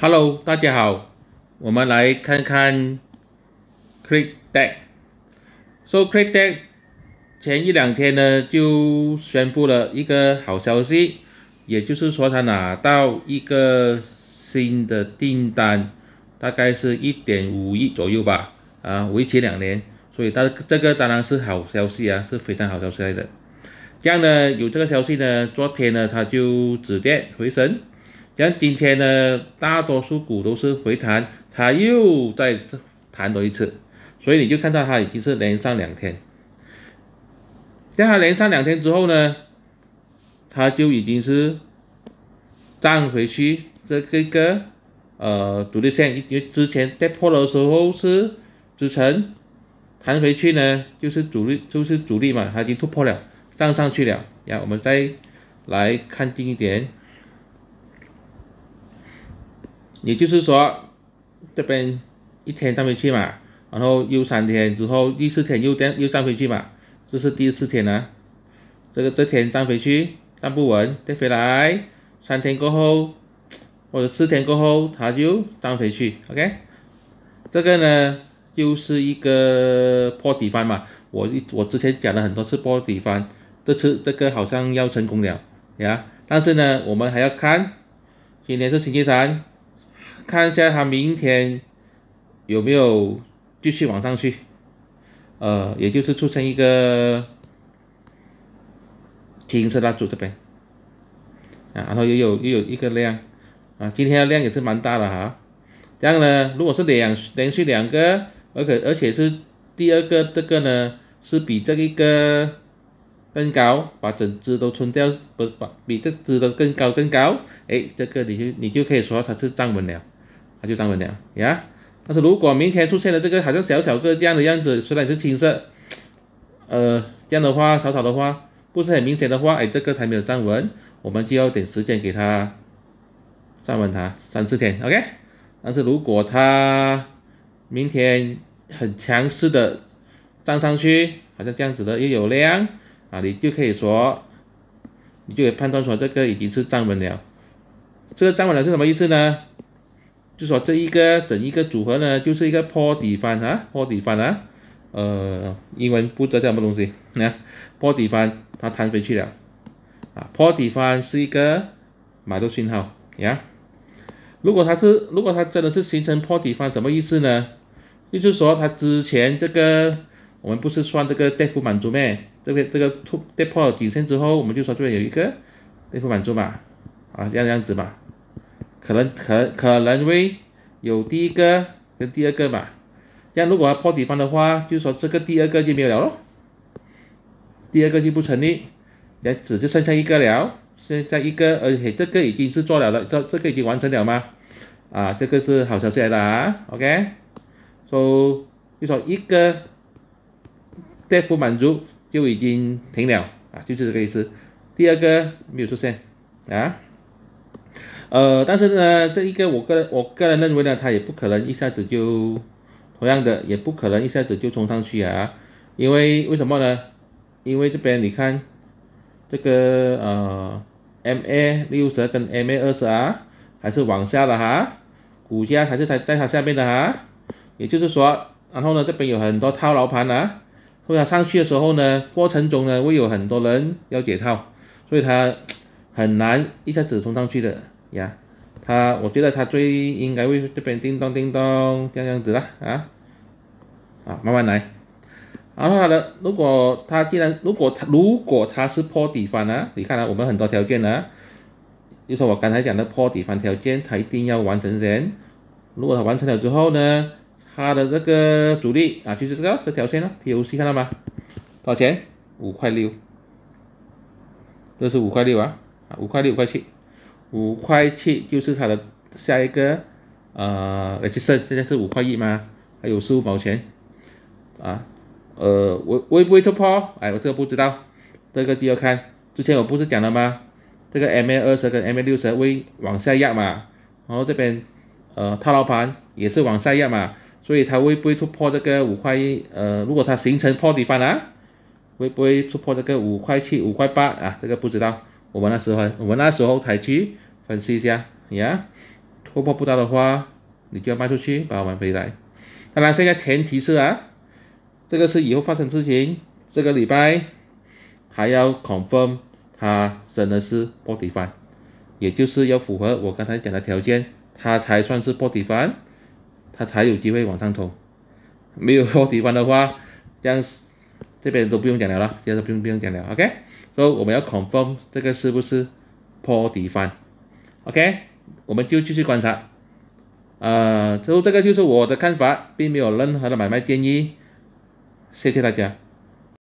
Hello，大家好，我们来看看 ClickDeck。ClickDeck 前一两天呢就宣布了一个好消息，也就是说他拿到一个新的订单，大概是1.5亿左右吧，为期2年，所以这个当然是好消息啊，是非常好消息来的。这样呢，有这个消息呢，昨天呢它就止跌回升。像今天呢，大多数股都是回弹，它又再弹多一次，所以你就看到它已经是连上2天。像它连上2天之后呢，它就已经是站回去这个阻力线，因为之前跌破的时候是支撑，弹回去呢就是主力嘛，它已经突破了，站上去了。我们再来看近一点。也就是说，这边一天站回去嘛，然后又3天之后，第4天又站回去嘛，这是第4天啊。这天站回去，站不稳，跌回来，3天过后或者4天过后，它就站回去。OK， 这个呢就是一个破底翻嘛。我之前讲了很多次破底翻，这次这个好像要成功了呀。但是呢，我们还要看，今天是星期三。看一下它明天有没有继续往上去，也就是出现一个金色蜡烛这边，然后又有一个量，今天的量也是蛮大的哈。这样呢，如果是连续2个，而且是第2个这个呢是比这一个更高，把整只都冲掉，比这只的更高，这个你就可以说它是站稳了。它就站稳了呀。但是如果明天出现了这个好像小个这样的样子，虽然是青色，这样的话少的话不是很明显的话，这个还没有站稳，我们就要点时间给它站稳它3-4天 ，OK。但是如果它明天很强势的站上去，好像这样子的又有量你就可以说，你就可以判断说这个已经是站稳了。这个站稳了是什么意思呢？就说整一个组合呢，就是一个破底翻英文不知道叫什么东西，破底翻它弹回去了，破底翻是一个买入信号呀。如果它真的是形成破底翻，什么意思呢？就是说它之前这个我们不是算这个跌幅满足咩？这个跌破了底线之后，我们就说这边有一个跌幅满足嘛，这样子嘛。可能会有第1个跟第2个嘛，这样如果要破底翻的话，就说这个第2个就没有了咯，第2个就不成立，只剩下1个了，现在1个，而且这个已经是做了的，这个已经完成了吗？这个是好消息来的OK， 就说1个跌幅满足就已经停了就是这个意思，第2个没有出现但是呢，这一个我个人认为呢，它也不可能一下子就，同样的也不可能一下子就冲上去因为什么呢？因为这边你看这个MA60跟 MA20还是往下的股价还是在它下面的也就是说，然后呢这边有很多套牢盘所以它上去的时候呢，过程中呢会有很多人要解套，所以它很难一下子冲上去的。我觉得它应该会这边叮咚这样子啦慢慢来。然后如果它是破底翻你看我们很多条件就说我刚才讲的破底翻条件，它一定要完成先。如果它完成了之后呢，它的这个阻力就是这条线POC 看到吗？多少钱？5.6块，这是5.6块5.6块5.7块，5.7块就是它的下一个resistance，现在是5.1块嘛，还有15毛钱会不会突破？我这个不知道，这个就要看。之前我不是讲了吗？这个 MA20跟 MA60会往下压嘛，然后这边套牢盘也是往下压嘛，所以它会不会突破这个5块？如果它形成破底翻会不会突破这个5.7块5.8块这个不知道，我们那时候才去分析一下突破不到的话，你就要卖出去，把它买回来。当然，现在前提是这个是以后发生事情，这个礼拜还要 confirm 它真的是破底翻，也就是要符合我刚才讲的条件，它才算是破底翻，它才有机会往上冲。没有破底翻的话，这样这边都不用讲了，这样不用讲了 ，OK？ 所以我们要 confirm 这个是不是破底翻 ，OK？ 我们就继续观察。这个就是我的看法，并没有任何的买卖建议。谢谢大家。